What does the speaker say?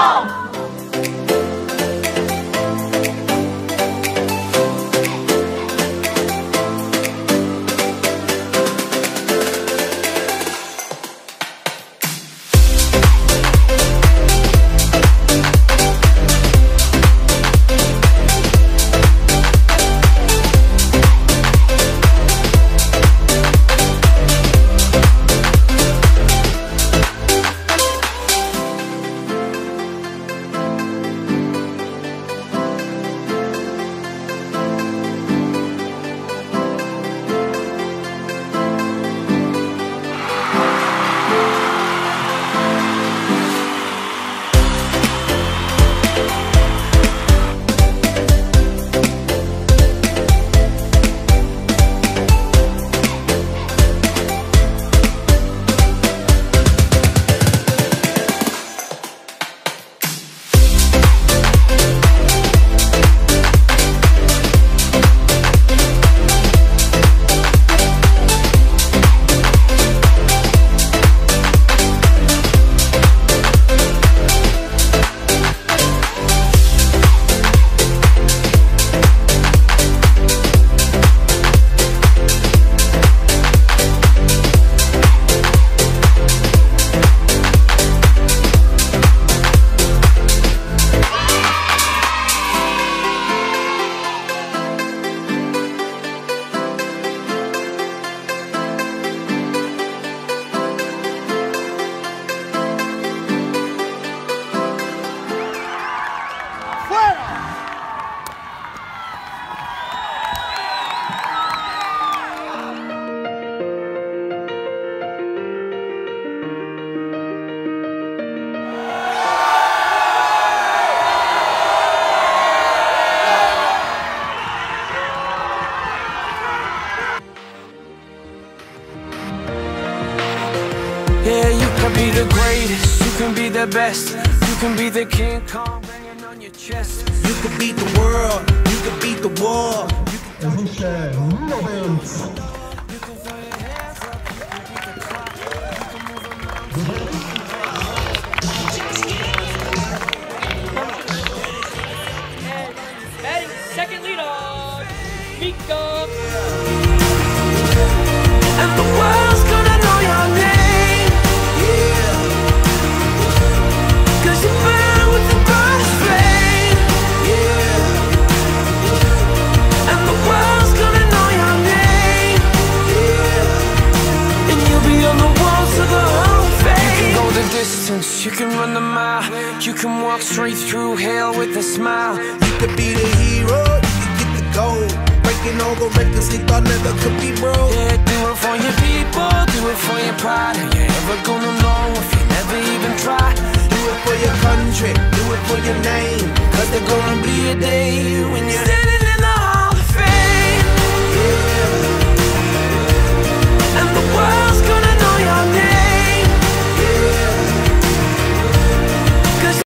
home. Yeah, you can be the greatest, you can be the best, you can be the King Kong banging on your chest. You can beat the world, you can beat the war. SBSF Moments. You can throw your hands up, you can beat the clock, you can move a mountain. And batting second leadoff, Mika. And the world's gonna know your name, yeah. 'Cause you burn with the brightest flame, yeah. And the world's gonna know your name, yeah. And you'll be on the walls of the Hall of Fame. You can go the distance, you can run the mile, you can walk straight through hell with a smile. You could be the hero, you could get the gold. Breaking all the records they thought never could be broke. Yeah, do it for your people, do it for your pride. Are you ever gonna know if you never even try? Do it for your country, do it for your name. 'Cause there's gonna be a day when you're